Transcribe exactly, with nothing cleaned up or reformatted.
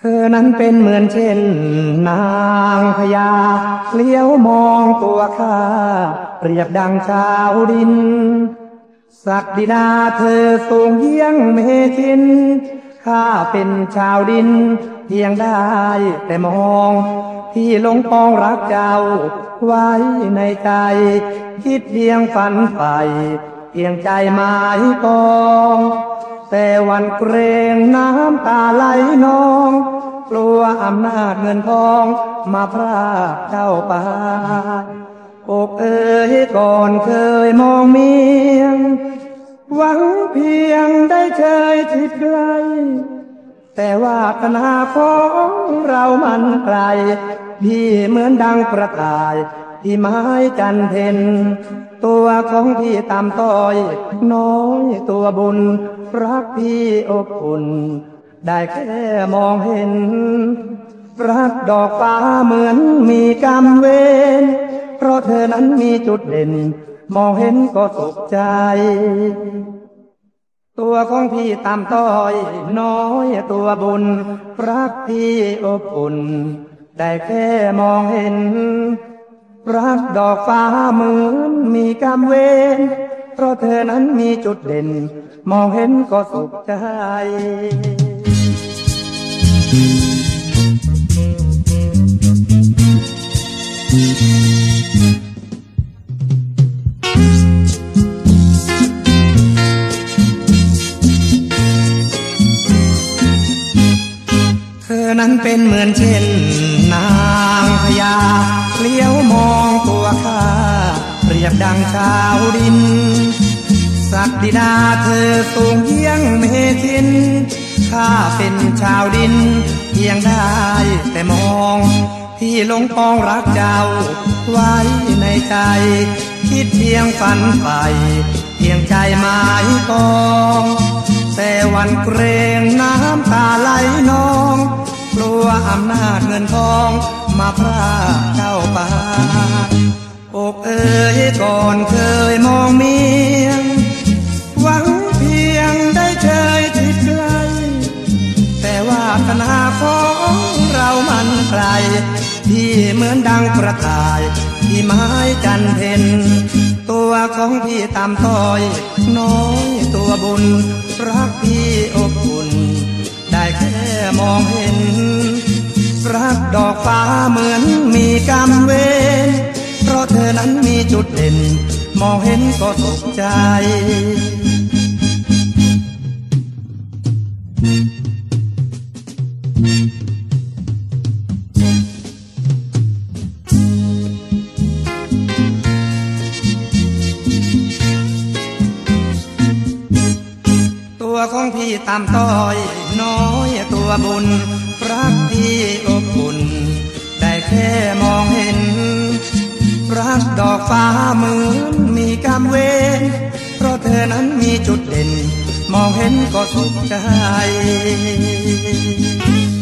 เธอนั้นเป็นเหมือนเช่นนางพญาเลี้ยวมองตัวข้าเปรียบดังชาวดินศักดินาเธอสูงเยี่ยงเมถินข้าเป็นชาวดินเพียงได้แต่มองที่หลงปองรักเจ้าไว้ในใจคิดเพียงฝันใฝ่เพียงใจหมายปองแต่วันเกรงน้ำตาไหลนองกลัวอำนาจเงินทองมาพรากเจ้าไปอกเอ๋ยก่อนเคยมองเมียงหวังเพียงได้เชยชิดไกลแต่ว่าคณะของเรามันไกลพี่เหมือนดังประกายที่ไม้จันเพ็ญตัวของพี่ตามต้อยน้อยตัวบุญรักพี่อบอุ่นได้แค่มองเห็นรักดอกฟ้าเหมือนมีกรรมเวรเพราะเธอนั้นมีจุดเด่นมองเห็นก็สุขใจตัวของพี่ตามต้อยน้อยตัวบุญรักพี่อบอุ่นได้แค่มองเห็นรักดอกฟ้าเหมือนมีกรรมเวรเพราะเธอนั้นมีจุดเด่นมองเห็นก็สุขใจเธอนั้นเป็นเหมือนเช่นนางพญาเลี้ยวมองตัวข้าเปรียบดังชาวดินศักดินาเธอสูงเยี่ยงเมถินข้าเป็นชาวดินเพียงได้แต่มองพี่หลงปองรักเจ้าไว้ในใจคิดเพียงฝันใฝ่เพียงใจหมายปองแต่วันเกรงน้ำตาไหลนองกลัวอำนาจเงินทองมาพรากเจ้าไปอกเอ๋ยก่อนเคยมองเมียงหวังเพียงได้เชยชิดไกลแต่ว่าคณะของเรามันไกลพี่เหมือนดังประกายที่ไม้จันเพ็ญตัวของพี่ตามต้อยน้อยตัวบุญรักพี่อบอุ่นได้แค่มองเห็นรักดอกฟ้าเหมือนมีกรรมเวรเพราะเธอนั้นมีจุดเด่นมองเห็นก็สุขใจตัวของพี่ตามต้อยน้อยตัวบุญรักพี่อบอุ่นได้แค่มองเห็นรักดอกฟ้าเหมือนมีกรรมเวรเพราะเธอนั้นมีจุดเด่นมองเห็นก็สุขใจ